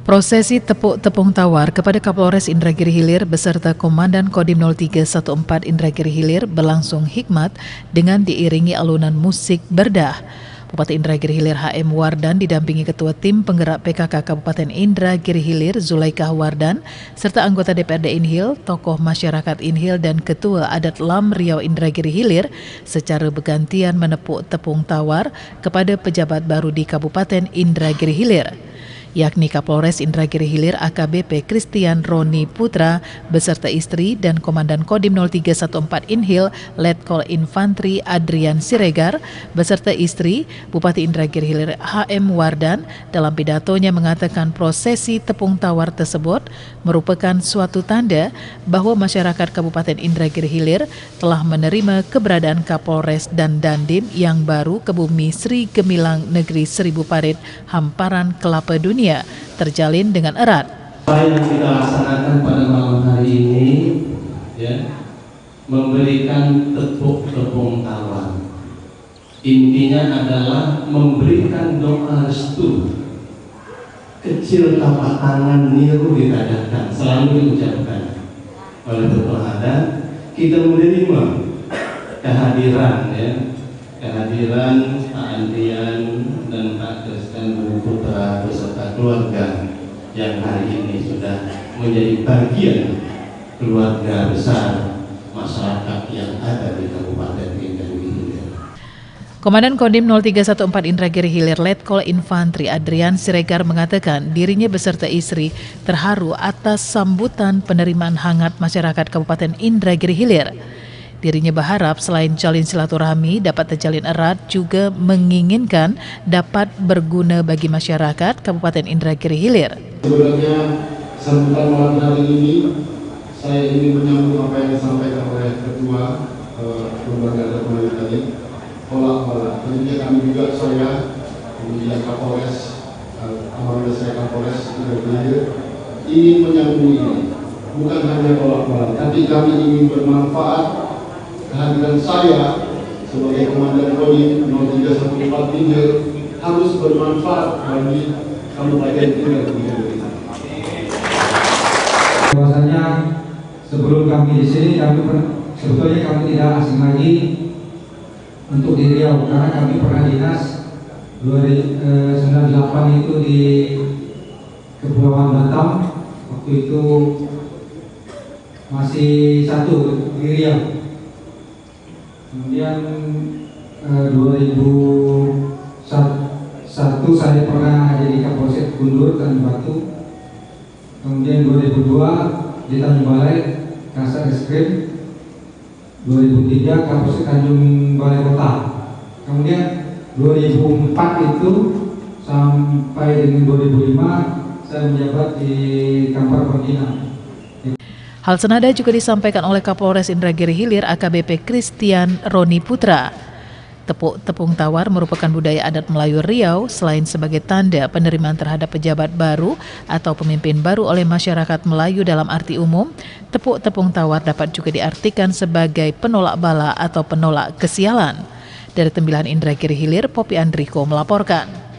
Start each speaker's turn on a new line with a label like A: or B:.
A: Prosesi tepuk tepung tawar kepada Kapolres Indragiri Hilir beserta Komandan Kodim 0314 Indragiri Hilir berlangsung hikmat dengan diiringi alunan musik berdah. Bupati Indragiri Hilir HM Wardan didampingi Ketua Tim Penggerak PKK Kabupaten Indragiri Hilir Zulaikah Wardan serta anggota DPRD Inhil, tokoh masyarakat Inhil dan Ketua Adat Lam Riau Indragiri Hilir secara bergantian menepuk tepung tawar kepada pejabat baru di Kabupaten Indragiri Hilir, yakni Kapolres Indragiri Hilir AKBP Christian Roni Putra beserta istri dan Komandan Kodim 0314 Inhil Letkol Infantri Adrian Siregar beserta istri Bupati Indragiri Hilir HM Wardan dalam pidatonya mengatakan prosesi tepung tawar tersebut merupakan suatu tanda bahwa masyarakat Kabupaten Indragiri Hilir telah menerima keberadaan Kapolres dan Dandim yang baru ke bumi Sri Gemilang Negeri Seribu Parit Hamparan Kelapa Dunia terjalin dengan erat.
B: Apa yang kita laksanakan pada malam hari ini, ya, memberikan tepung tawar. Intinya adalah memberikan doa restu. Kecil tapak tangan niru ditadakan, selalu diucapkan oleh betul adat. Kita menerima kehadiran, ya, kehadiran Pak Andrian dan Pak Christian Roni Putra beserta keluarga yang hari ini sudah menjadi bagian keluarga besar masyarakat yang ada di Kabupaten Indragiri Hilir.
A: Komandan Kodim 0314 Indragiri Hilir Letkol Infantri Adrian Siregar mengatakan dirinya beserta istri terharu atas sambutan penerimaan hangat masyarakat Kabupaten Indragiri Hilir. Dirinya berharap selain jalin silaturahmi dapat terjalin erat, juga menginginkan dapat berguna bagi masyarakat Kabupaten Indragiri Hilir.
C: Sebenarnya sambutan malam hari ini saya ingin menyambung apa yang disampaikan oleh Ketua Lembaga Reformasi tadi. Pola-pola. Tentunya kami juga kemudian Kapolres, amanah saya Kapolres Indragiri Hilir ingin menyambung ini. Bukan hanya pola-pola, tapi kami ingin bermanfaat. Kehadiran saya sebagai Komandan Kodim 0314 Inhil harus bermanfaat bagi Kabupaten Indragiri Hilir.
D: Bahwasanya sebelum kami di sini, sebetulnya kami tidak asing lagi untuk di Riau, karena kami pernah dinas 98 itu di Kepulauan Batam, waktu itu masih satu di Riau. Kemudian 2001 saya pernah jadi Kapolsek Gundur Tanjung Batu. Kemudian 2002 di Tanjung Balai Kasar Reskrim. 2003 Kapolsek Tanjung Balai Kota. Kemudian 2004 itu sampai dengan 2005 saya menjabat di Kampar Pembina.
A: Hal senada juga disampaikan oleh Kapolres Indragiri Hilir AKBP Christian Roni Putra. Tepuk tepung tawar merupakan budaya adat Melayu Riau selain sebagai tanda penerimaan terhadap pejabat baru atau pemimpin baru oleh masyarakat Melayu dalam arti umum. Tepuk tepung tawar dapat juga diartikan sebagai penolak bala atau penolak kesialan. Dari Tembilahan Indragiri Hilir, Poppy Andriko melaporkan.